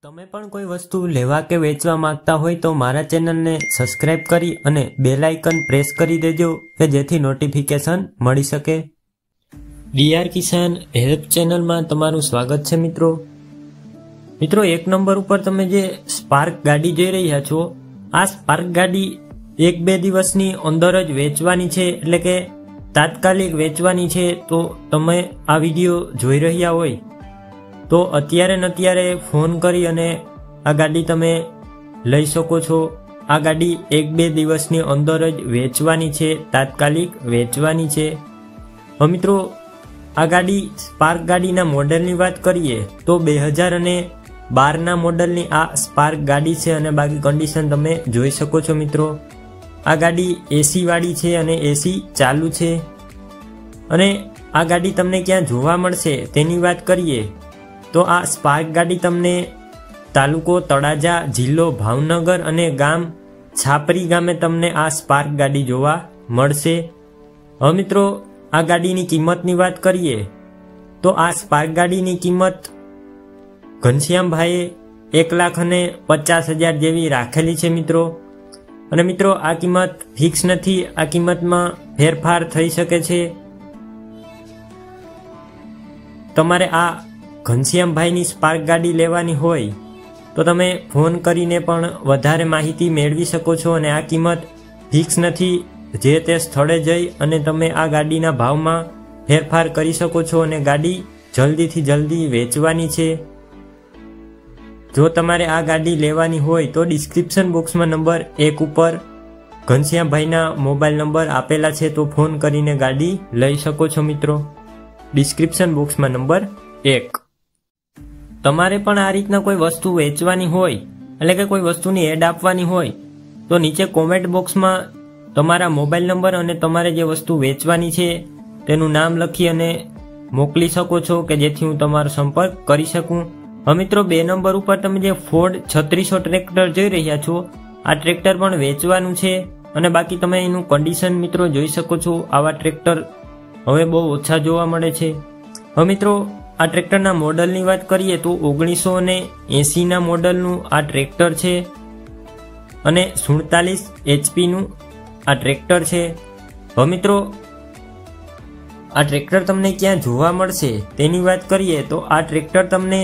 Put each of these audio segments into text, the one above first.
તમે પણ કોઈ વસ્તુ લેવા કે વેચવા માંગતા હોય તો મારા ચેનલને સબસ્ક્રાઇબ કરી અને બેલ આઇકન પ્રેસ કરી દેજો કે જેથી નોટિફિકેશન મળી શકે। ડીઆર કિસાન હેલ્પ ચેનલમાં તમારું સ્વાગત છે મિત્રો। મિત્રો, 1 નંબર ઉપર તમે જે સ્પાર્ક ગાડી જોઈ રહ્યા છો, આ સ્પાર્ક ગાડી 1-2 દિવસની અંદર જ વેચવાની છે, એટલે કે તાત્કાલિક વેચવાની છે। તો તમે આ વિડીયો જોઈ રહ્યા હોય તો અત્યારે ને અત્યારે ફોન કરી અને આ ગાડી તમે લઈ શકો છો। આ ગાડી 1-2 દિવસની અંદર જ વેચવાની છે, તાત્કાલિક વેચવાની છે। હવે મિત્રો, આ ગાડી સ્પાર્ક ગાડીના મોડેલની વાત કરીએ તો 2012ના મોડેલની આ સ્પાર્ક ગાડી છે અને બાકી કન્ડિશન તમે જોઈ શકો છો મિત્રો। આ ગાડી એસી વાળી છે અને એસી ચાલુ છે। અને આ ગાડી તમને ક્યાં જોવા મળશે તેની વાત કરીએ તો આ સ્પાર્ક ગાડી તમને તાલુકો તળાજા, જિલ્લો ભાવનગર અને ગામ છાપરી ગામે તમને આ સ્પાર્ક ગાડી જોવા મળશે। હવે મિત્રો, આ ગાડીની કિંમતની વાત કરીએ તો આ સ્પાર્ક ગાડીની કિંમત ઘનશ્યામભાઈએ 1,50,000 જેવી રાખેલી છે મિત્રો। અને મિત્રો, આ કિંમત ફિક્સ નથી, આ કિંમતમાં ફેરફાર થઈ શકે છે। તમારે આ ઘનશ્યામભાઈની સ્પાર્ક ગાડી લેવાની હોય તો તમે ફોન કરીને પણ વધારે માહિતી મેળવી શકો છો। અને આ કિંમત ફિક્સ નથી, જે તે સ્થળે જઈ અને તમે આ ગાડીના ભાવમાં ફેરફાર કરી શકો છો અને ગાડી જલ્દીથી જલ્દી વેચવાની છે। જો તમારે આ ગાડી લેવાની હોય તો ડિસ્ક્રિપ્શન બોક્સમાં નંબર 1 ઉપર ઘનશ્યામભાઈના મોબાઈલ નંબર આપેલા છે, તો ફોન કરીને ગાડી લઈ શકો છો મિત્રો। ડિસ્ક્રિપ્શન બોક્સમાં નંબર 1। તમારે પણ આ રીતના કોઈ વસ્તુ વેચવાની હોય, એટલે કે કોઈ વસ્તુની એડ આપવાની હોય તો નીચે કોમેન્ટ બોક્સમાં તમારા મોબાઈલ નંબર અને તમારે જે વસ્તુ વેચવાની છે તેનું નામ લખી અને મોકલી શકો છો કે જેથી હું તમારો સંપર્ક કરી શકું। હવે મિત્રો, 2 નંબર ઉપર તમે જે ફોર્ડ 3600 ટ્રેક્ટર જોઈ રહ્યા છો, આ ટ્રેક્ટર પણ વેચવાનું છે અને બાકી તમે એનું કન્ડિશન મિત્રો જોઈ શકો છો। આવા ટ્રેક્ટર હવે બહુ ઓછા જોવા મળે છે। હવે મિત્રો, આ ટ્રેક્ટરના મોડલની વાત કરીએ તો 1980ના મોડલનું આ ટ્રેક્ટર છે અને 47 HPનું આ ટ્રેક્ટર છે। હવે મિત્રો, આ ટ્રેક્ટર તમને ક્યાં જોવા મળશે તેની વાત કરીએ તો આ ટ્રેક્ટર તમને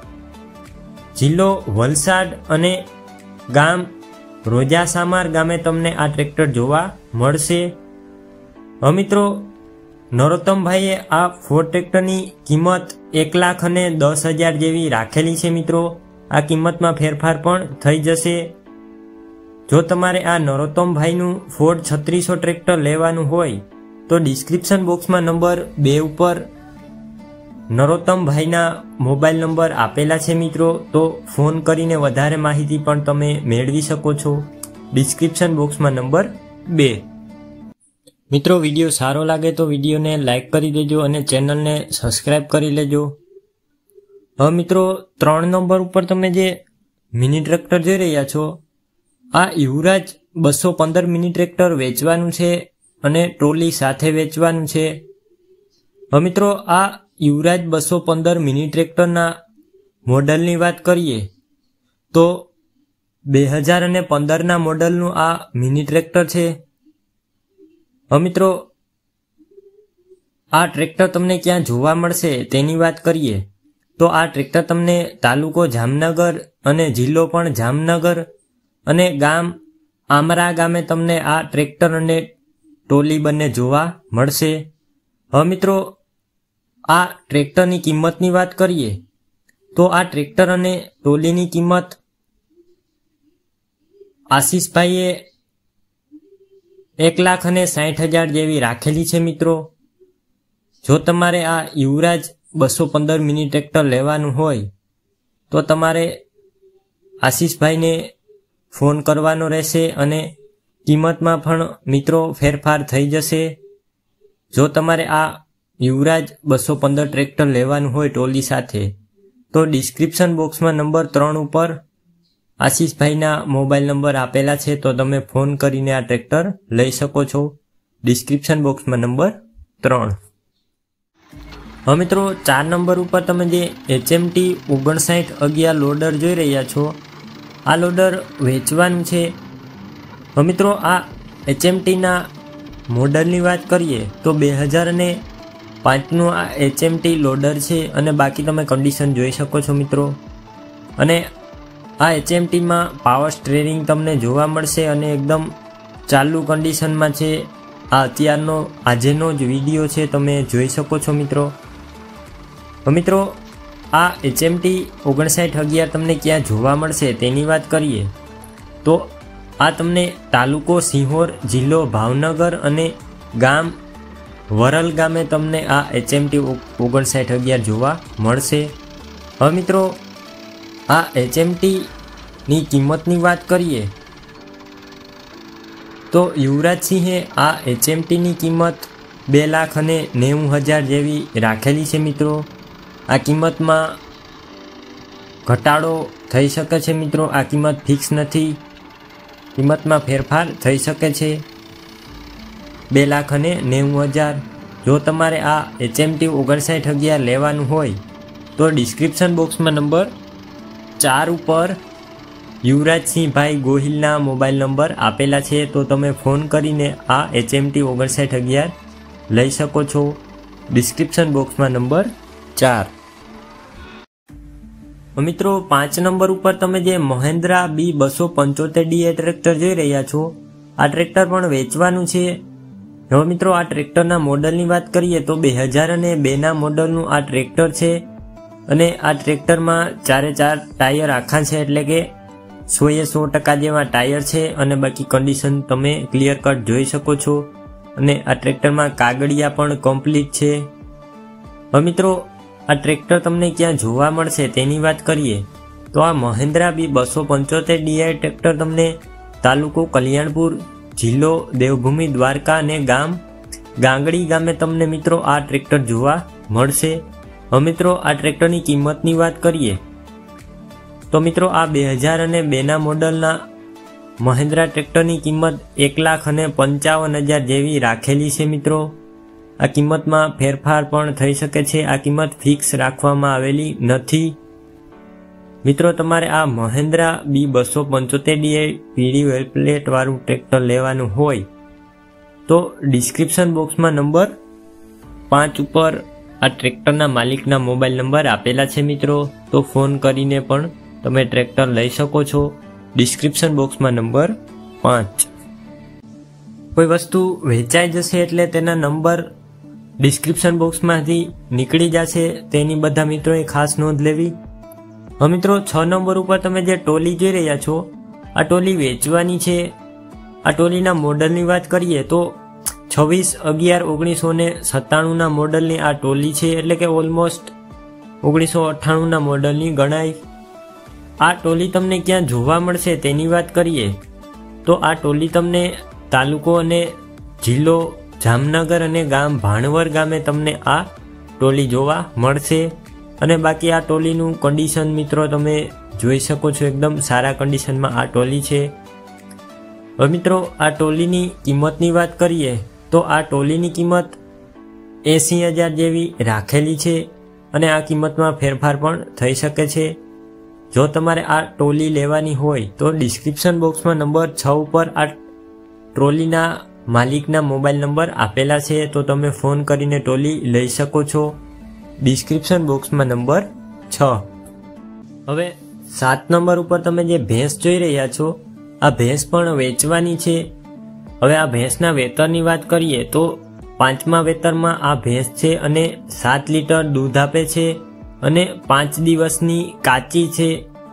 જિલ્લો વલસાડ અને ગામ રોજાસામાર ગામે તમને આ ટ્રેક્ટર જોવા મળશે। હવે મિત્રો, નરોત્તમભાઈએ આ ફોર્ડ ટ્રેક્ટરની કિંમત 1,10,000 જેવી રાખેલી છે મિત્રો। આ કિંમતમાં ફેરફાર પણ થઈ જશે। જો તમારે આ નરોત્તમભાઈનું ફોર્ડ 3600 ટ્રેક્ટર લેવાનું હોય તો ડિસ્ક્રિપ્શન બોક્સમાં નંબર 2 ઉપર નરોત્તમભાઈના મોબાઈલ નંબર આપેલા છે મિત્રો, તો ફોન કરીને વધારે માહિતી પણ તમે મેળવી શકો છો। ડિસ્ક્રિપ્શન બોક્સમાં નંબર 2। મિત્રો, વિડીયો સારો લાગે તો વિડીયોને લાઇક કરી દેજો અને ચેનલને સબસ્ક્રાઇબ કરી લેજો। હવે મિત્રો, 3 નંબર ઉપર તમે જે મિની ટ્રેક્ટર જોઈ રહ્યા છો, આ યુવરાજ 215 મિની ટ્રેક્ટર વેચવાનું છે અને ટ્રોલી સાથે વેચવાનું છે। હવે મિત્રો, આ યુવરાજ 215 મિની ટ્રેક્ટરના મોડલની વાત કરીએ તો 2015ના મોડલનું આ મિની ટ્રેક્ટર છે। હવે મિત્રો, આ ટ્રેક્ટર તમને ક્યાં જોવા મળશે તેની વાત કરીએ તો આ ટ્રેક્ટર તમને તાલુકો જામનગર અને જિલ્લો પણ જામનગર અને ગામ આમરા ગામે તમને આ ટ્રેક્ટર અને ટ્રોલી બંને જોવા મળશે। હવે મિત્રો, આ ટ્રેક્ટરની કિંમતની વાત કરીએ તો આ ટ્રેક્ટર અને ટ્રોલીની કિંમત આશીષભાઈએ 1,60,000 જેવી રાખેલી છે મિત્રો। જો તમારે આ યુવરાજ 215 મિની ટ્રેક્ટર લેવાનું હોય તો તમારે આશીષભાઈને ફોન કરવાનો રહેશે અને કિંમતમાં પણ મિત્રો ફેરફાર થઈ જશે। જો તમારે આ યુવરાજ 215 ટ્રેક્ટર લેવાનું હોય ટ્રોલી સાથે તો ડિસ્ક્રિપ્શન બોક્સમાં નંબર 3 ઉપર આશીષભાઈના મોબાઈલ નંબર આપેલા છે, તો તમે ફોન કરીને આ ટ્રેક્ટર લઈ શકો છો। ડિસ્ક્રિપ્શન બોક્સમાં નંબર 3। હવે મિત્રો 4 નંબર ઉપર તમે જે HMT 5911 લોડર જોઈ રહ્યા છો, આ લોડર વેચવાનું છે. હવે મિત્રો આ HMTના મોડલની વાત કરીએ તો 2005નું આ HMT લોડર છે અને બાકી તમે કન્ડિશન જોઈ શકો છો મિત્રો. અને આ HMTમાં પાવર સ્ટીયરિંગ તમને જોવા મળશે અને એકદમ ચાલુ કન્ડિશનમાં છે. આ અત્યારનો આજનો જ વિડીયો છે, તમે જોઈ શકો છો મિત્રો. મિત્રો આ HMT 5911 તમને ક્યાં જોવા મળશે તેની વાત કરીએ તો આ તમને તાલુકો સિંહોર, જિલ્લો ભાવનગર અને ગામ વરલ ગામે તમને આ HMT 5911 જોવા મળશે. હવે મિત્રો આ HMTની કિંમતની વાત કરીએ તો યુવરાજસિંહે આ HMTની કિંમત 2,90,000 જેવી રાખેલી છે મિત્રો. આ કિંમતમાં ઘટાડો થઈ શકે છે મિત્રો. આ કિંમત ફિક્સ નથી, કિંમતમાં ફેરફાર થઈ શકે છે. 2,90,000. જો તમારે આ HMT 5911 લેવાનું હોય તો ડિસ્ક્રિપ્શન બોક્સમાં નંબર 4 ઉપર યુવરાજસિંહભાઈ ગોહિલના મોબાઈલ નંબર આપેલા છે, તો તમે ફોન કરીને આ HMT 5911 લઈ શકો છો. ડિસ્ક્રિપ્શન બોક્સમાં નંબર 4. મિત્રો 5 નંબર ઉપર તમે જે મહિન્દ્રા B275DA ટ્રેક્ટર જોઈ રહ્યા છો, આ ટ્રેક્ટર પણ વેચવાનું છે. હવે મિત્રો આ ટ્રેક્ટરના મોડલની વાત કરીએ તો 2002ના મોડલનું આ ટ્રેક્ટર છે અને આ ટ્રેક્ટરમાં 4 ટાયર આખા છે, એટલે કે 100% જેવા ટાયર છે અને બાકી કન્ડિશન તમે ક્લિયર કટ જોઈ શકો છો. અને આ ટ્રેક્ટરમાં કાગળિયા પણ કમ્પ્લીટ છે. હવે મિત્રો આ ટ્રેક્ટર તમને ક્યાં જોવા મળશે તેની વાત કરીએ તો આ મહિન્દ્રા B275DI ટ્રેક્ટર તમને તાલુકો કલ્યાણપુર, જિલ્લો દેવભૂમિ દ્વારકા અને ગામ ગાંગડી ગામે તમને મિત્રો આ ટ્રેક્ટર જોવા મળશે. હવે મિત્રો આ ટ્રેક્ટરની કિંમતની વાત કરીએ તો મિત્રો આ 2002ના મોડલના મહિન્દ્રા ટ્રેક્ટરની કિંમત 1,55,000 જેવી રાખેલી છે મિત્રો. આ કિંમતમાં ફેરફાર પણ થઈ શકે છે. આ કિંમત ફિક્સ રાખવામાં આવેલી નથી મિત્રો. તમારે આ મહિન્દ્રા B275DI પીળી વેલ પ્લેટ વાળું ટ્રેક્ટર લેવાનું હોય તો ડિસ્ક્રિપ્શન બોક્સમાં નંબર 5 ઉપર આ ટ્રેક્ટરના માલિકના મોબાઈલ નંબર આપેલા છે મિત્રો, તો ફોન કરીને પણ તમે ટ્રેક્ટર લઈ શકો છો. ડિસ્ક્રિપ્શન બોક્સમાં નંબર 5. કોઈ વસ્તુ વેચાઈ જશે એટલે તેના નંબર ડિસ્ક્રિપ્શન બોક્સમાંથી નીકળી જશે, તેની બધા મિત્રોએ ખાસ નોંધ લેવી. હવે મિત્રો 6 નંબર ઉપર તમે જે ટોલી જોઈ રહ્યા છો, આ ટોલી વેચવાની છે. આ ટોલીના મોડલની વાત કરીએ તો 26/11/1997ના મોડલની આ ટોલી છે, એટલે કે ઓલમોસ્ટ 1998ના મોડલની ગણાય. આ ટોલી તમને ક્યાં જોવા મળશે તેની વાત કરીએ તો આ ટોલી તમને તાલુકો અને જિલ્લો જામનગર અને ગામ ભાણવર ગામે તમને આ ટોલી જોવા મળશે. અને બાકી આ ટોલીનું કન્ડિશન મિત્રો તમે જોઈ શકો છો, એકદમ સારા કન્ડિશનમાં આ ટોલી છે. હવે મિત્રો આ ટોલીની કિંમતની વાત કરીએ તો આ ટોલીની કિંમત 80,000 જેવી રાખેલી છે અને આ કિંમતમાં ફેરફાર પણ થઈ શકે છે. જો તમારે આ ટોલી લેવાની હોય તો ડિસ્ક્રિપ્શન બોક્સમાં નંબર 6 ઉપર આ ટ્રોલીના માલિકના મોબાઈલ નંબર આપેલા છે, તો તમે ફોન કરીને ટોલી લઈ શકો છો. ડિસ્ક્રિપ્શન બોક્સમાં નંબર 6. હવે 7 નંબર ઉપર તમે જે ભેંસ જોઈ રહ્યા છો, આ ભેંસ પણ વેચવાની છે. હવે આ ભેંસના વેતરની વાત કરીએ તો 5મા વેતરમાં આ ભેંસ છે અને 7 લીટર દૂધ આપે છે અને 5 દિવસની કાચી છે.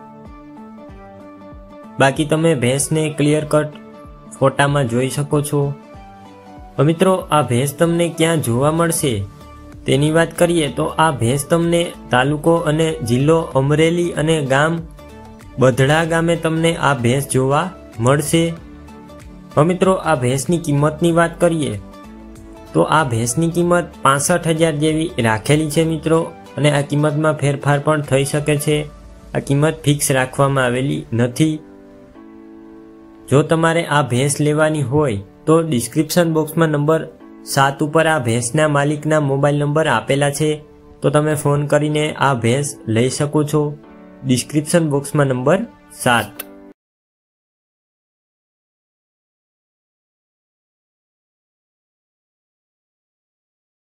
બાકી તમે ભેંસને ક્લિયર કટ ફોટામાં જોઈ શકો છો. મિત્રો આ ભેંસ તમને ક્યાં જોવા મળશે તેની વાત કરીએ તો આ ભેંસ તમને તાલુકો અને જિલ્લો અમરેલી અને ગામ બઢડા ગામે તમને આ ભેંસ જોવા મળશે. મિત્રો આ ભેંસની કિંમતની વાત કરીએ તો આ ભેંસની કિંમત 65,000 જેવી રાખેલી છે મિત્રો, અને આ કિંમતમાં ફેરફાર પણ થઈ શકે છે. આ કિંમત ફિક્સ રાખવામાં આવેલી નથી. જો તમારે આ ભેંસ લેવાની હોય તો ડિસ્ક્રિપ્શન બોક્સમાં નંબર 7 ઉપર આ ભેંસના માલિકના મોબાઈલ નંબર આપેલા છે, તો તમે ફોન કરીને આ ભેંસ લઈ શકો છો. ડિસ્ક્રિપ્શન બોક્સમાં નંબર 7.